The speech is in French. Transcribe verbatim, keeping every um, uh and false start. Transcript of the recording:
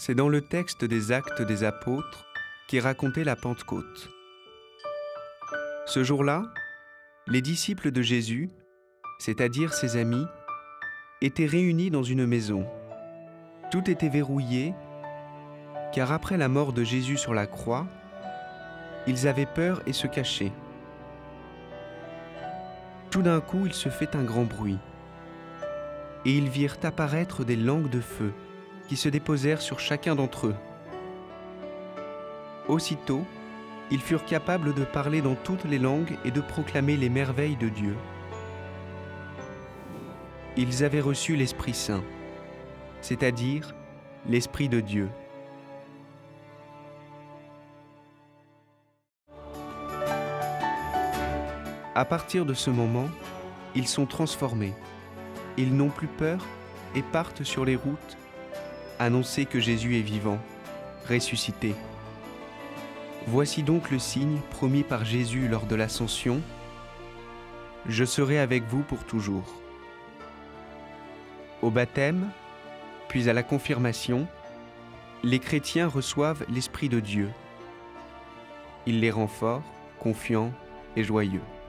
C'est dans le texte des Actes des Apôtres qui racontait la Pentecôte. Ce jour-là, les disciples de Jésus, c'est-à-dire ses amis, étaient réunis dans une maison. Tout était verrouillé, car après la mort de Jésus sur la croix, ils avaient peur et se cachaient. Tout d'un coup, il se fait un grand bruit, et ils virent apparaître des langues de feu qui se déposèrent sur chacun d'entre eux. Aussitôt, ils furent capables de parler dans toutes les langues et de proclamer les merveilles de Dieu. Ils avaient reçu l'Esprit Saint, c'est-à-dire l'Esprit de Dieu. À partir de ce moment, ils sont transformés. Ils n'ont plus peur et partent sur les routes annoncer que Jésus est vivant, ressuscité. Voici donc le signe promis par Jésus lors de l'Ascension. Je serai avec vous pour toujours. Au baptême, puis à la confirmation, les chrétiens reçoivent l'Esprit de Dieu. Il les rend forts, confiants et joyeux.